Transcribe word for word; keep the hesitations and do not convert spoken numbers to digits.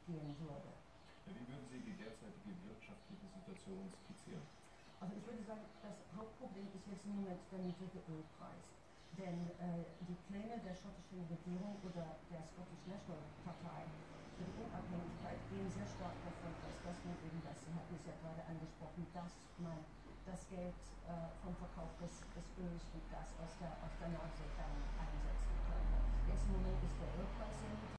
gehen würde. Wie würden Sie die derzeitige wirtschaftliche Situation skizzieren? Also ich würde sagen, das Hauptproblem ist jetzt im Moment der niedrige Ölpreis. Denn äh, die Pläne der schottischen Regierung oder der Scottish National Partei für die Unabhängigkeit gehen sehr stark davon aus, dass man eben das, Sie hatten es ja gerade angesprochen, dass man das Geld äh, vom Verkauf des, des Öls und Gas aus der, aus der Nordsee dann einsetzen könnte. Jetzt im Moment ist der Ölpreis sehr niedrig.